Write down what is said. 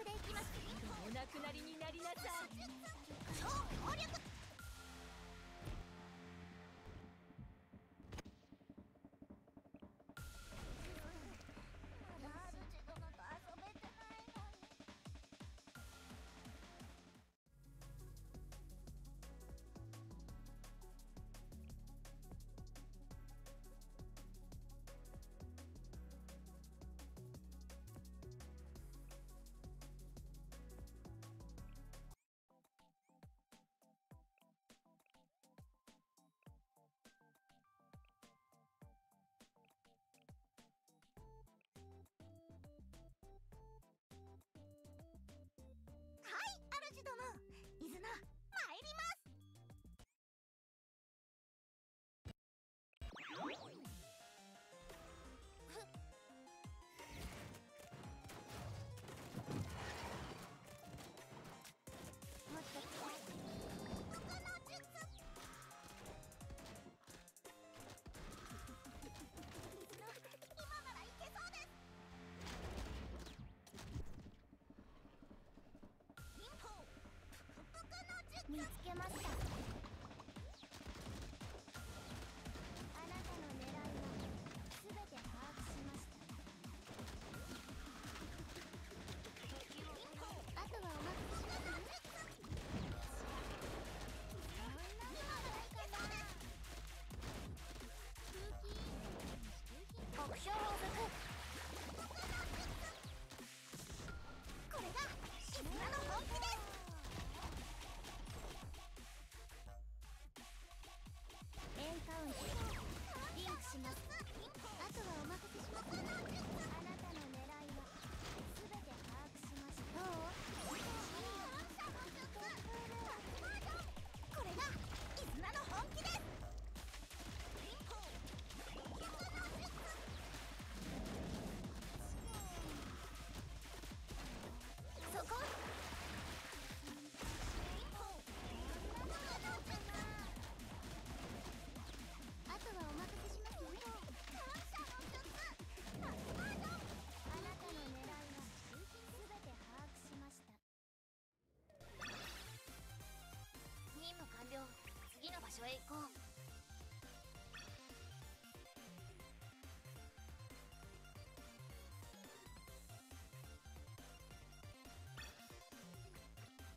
でいきます。 お亡くなりになりなさい。 超強力。主殿、イズナ、参ります。もっと僕の術。イズナ、今ならいけそうです。見つけました。あなたの狙いは全て把握しました。あとはお任せします。今ぐらいかな。目標を置く。これがイズナの本気です。エンカウントリンクします。あとはお任せします。あなたの狙いは全て把握しました。どう？これがイズナの本気です。そこ。あとはお任せしますね。感謝の術。あなたの狙いは全て把握しました。任務完了。次の場所へ行こう。